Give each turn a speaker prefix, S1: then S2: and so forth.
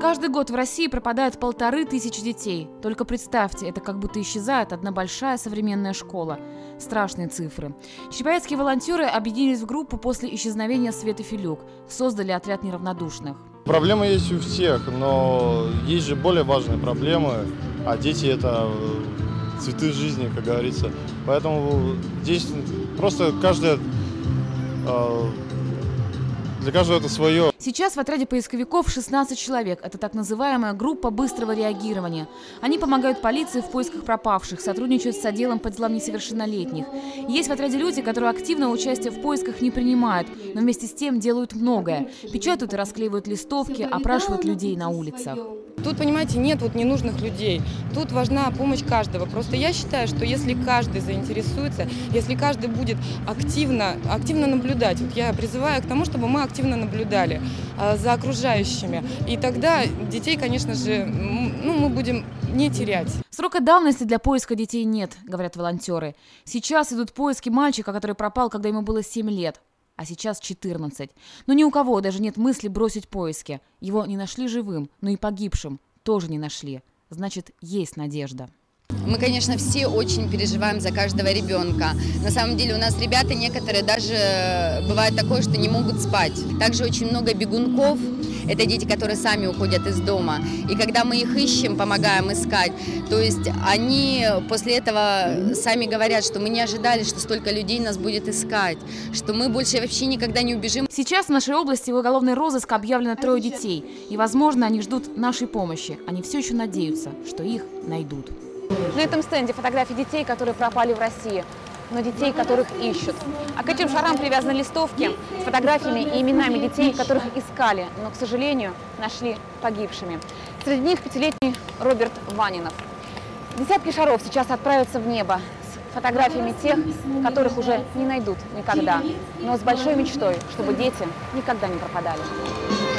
S1: Каждый год в России пропадает 1500 детей. Только представьте, это как будто исчезает одна большая современная школа. Страшные цифры. Череповецкие волонтеры объединились в группу после исчезновения Светы Филюк. Создали отряд неравнодушных.
S2: Проблемы есть у всех, но есть же более важные проблемы, а дети – это цветы жизни, как говорится. Поэтому здесь просто для каждого это свое.
S1: Сейчас в отряде поисковиков 16 человек. Это так называемая группа быстрого реагирования. Они помогают полиции в поисках пропавших, сотрудничают с отделом по делам несовершеннолетних. Есть в отряде люди, которые активно участие в поисках не принимают, но вместе с тем делают многое. Печатают и расклеивают листовки, опрашивают людей на улицах.
S3: Тут, понимаете, нет ненужных людей. Тут важна помощь каждого. Просто я считаю, что если каждый заинтересуется, если каждый будет активно наблюдать, вот я призываю к тому, чтобы мы активно наблюдали за окружающими. И тогда детей, конечно же, мы будем не терять.
S1: Срока давности для поиска детей нет, говорят волонтеры. Сейчас идут поиски мальчика, который пропал, когда ему было 7 лет. А сейчас 14. Но ни у кого даже нет мысли бросить поиски. Его не нашли живым, но и погибшим тоже не нашли. Значит, есть надежда.
S4: Мы, конечно, все очень переживаем за каждого ребенка. На самом деле у нас ребята некоторые даже бывает такое, что не могут спать. Также очень много бегунков. Это дети, которые сами уходят из дома. И когда мы их ищем, помогаем искать, то есть они после этого сами говорят, что мы не ожидали, что столько людей нас будет искать, что мы больше вообще никогда не убежим.
S1: Сейчас в нашей области в уголовный розыск объявлено 3 детей. И, возможно, они ждут нашей помощи. Они все еще надеются, что их найдут.
S5: На этом стенде фотографии детей, которые пропали в России, но детей, которых ищут. А к этим шарам привязаны листовки с фотографиями и именами детей, которых искали, но, к сожалению, нашли погибшими. Среди них 5-летний Роберт Ванинов. Десятки шаров сейчас отправятся в небо с фотографиями тех, которых уже не найдут никогда, но с большой мечтой, чтобы дети никогда не пропадали.